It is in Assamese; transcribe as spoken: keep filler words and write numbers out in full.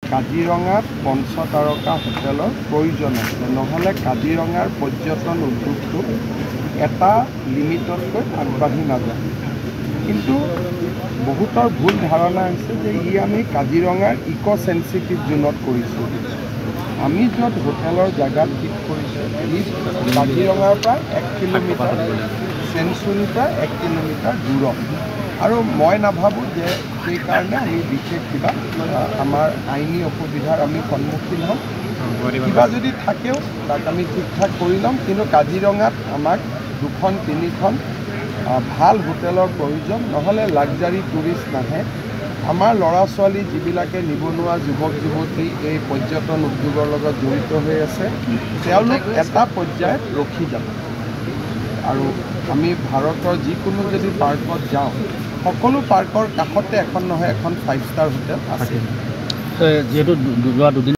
কাজিৰঙাত পঞ্চতাৰকা হোটেলৰ প্ৰয়োজন আছে, নহ'লে কাজিৰঙাৰ পৰ্যটন উদ্যোগটো এটা লিমিটতকৈ আগবাঢ়ি নাযায়। কিন্তু বহুতৰ ভুল ধাৰণা হৈছে যে ই আমি কাজিৰঙাৰ ইক' চেঞ্চিটিভ জোনত কৰিছোঁ। আমি য'ত হোটেলৰ জেগাত ঠিক কৰিছোঁ ই কাজিৰঙাৰ পৰা এক কিলোমিটাৰ, চেঞ্চুৰীৰ পৰা এক কিলোমিটাৰ দূৰত। আৰু মই নাভাবোঁ যে সেইকাৰণে আমি বিশেষ কিবা আমাৰ আইনী অসুবিধাৰ আমি সন্মুখীন হ'ম। কিবা যদি থাকেও তাক আমি ঠিক ঠাক কৰি ল'ম। কিন্তু কাজিৰঙাত আমাক দুখন তিনিখন ভাল হোটেলৰ প্ৰয়োজন, নহ'লে লাক্সাৰী টুৰিষ্ট নাহে। আমাৰ ল'ৰা ছোৱালী যিবিলাকে নিবনুৱা যুৱক যুৱতী এই পৰ্যটন উদ্যোগৰ লগত জড়িত হৈ আছে, তেওঁলোক এটা পৰ্যায়ত ৰখি যাব। আৰু আমি ভাৰতৰ যিকোনো যদি পাৰ্কত যাওঁ, সকলো পাৰ্কৰ কাষতে এখন নহয় এখন ফাইভ ষ্টাৰ হোটেল আছে। যিহেতু যোৱা দুদিন